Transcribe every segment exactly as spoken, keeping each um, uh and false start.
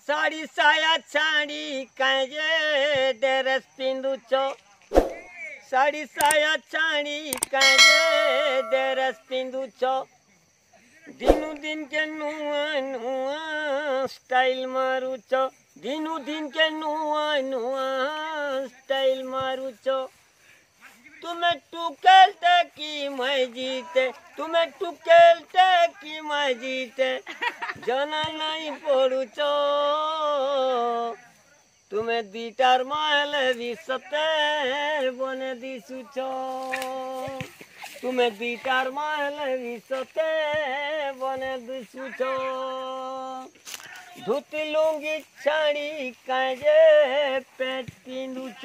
साड़ी साया छाड़ी काजे ड्रेस पिंदुच साड़ी साया छाड़ी काजे ड्रेस पिंदुच दिनु दिन के नुआ नुआ स्टाइल मारुच दिनु दिन के नुआ नुआ स्टाइल मारुच तुम्हें टुकेलते की मैं जीते तुम्हें टुकेलते की मैं जीते जना नहीं पड़ुच तुम्हें दीटार माल विसते बने दिसुच तुम्हें दीटार माल विसते बने दिसुच धोती लुंगी छाड़ी काजे पेट पिंदुच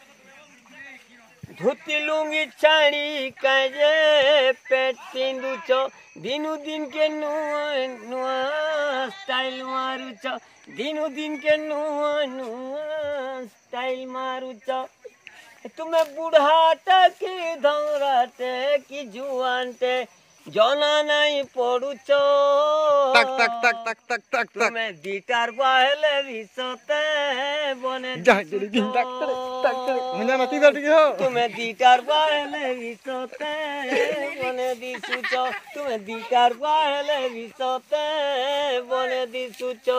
धोती लुंगी छाड़ी काजे पेट पिंदुच दिनु दिन के नुआ नुआ स्टाइल मारुच दिनु दिन के नुआ नुआ स्टाइल मारुच तुम्हें बुढ़ाटे की धौराटे की जुआनटे जना नहीं पड़ुच तक तक तक तक तक तक तक तुम्हें दीटार बाहले विसते बने तुम्हें दीटार बाहले विसते बने दिसुच तुम्हें दीटार बाहले विसते बने दिसुच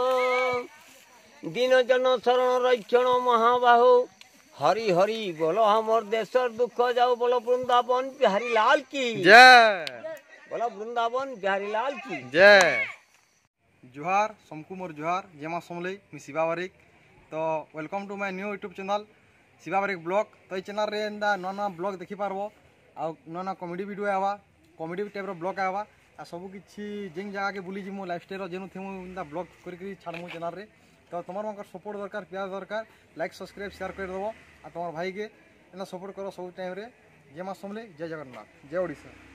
दिन जन शरण रक्षण महाबाहु हरि हरि बोलो हमर देशर दुख जाओ बोलो वृंदावन बिहारी लाल की जय बोलो वृंदावन बिहारी लाल की जय जुहार समकु मोर जुहार जेमा समले मि शिवा बारिक तो welcome to my new YouTube channel Shiva Barik vlog तो ये चैनल रे एंदा नवा नवा ब्लॉग देखि पारबो आ नवा नवा कॉमेडी वीडियो आवा कॉमेडी टाइप रो ब्लॉग आवा आ सब किछि जेन जगह के बुली जिमु लाइफस्टाइल जेनु थेमु एंदा ब्लॉग करि करि छाड़मु चैनल रे तो तुम सपोर्ट दरकार प्यार दरकार लाइक सब्सक्राइब शेयर कर देव आ तुम भाई के सपोर्ट करो सब टाइम रे जय मां समले जय जगन्नाथ जय ओडिशा।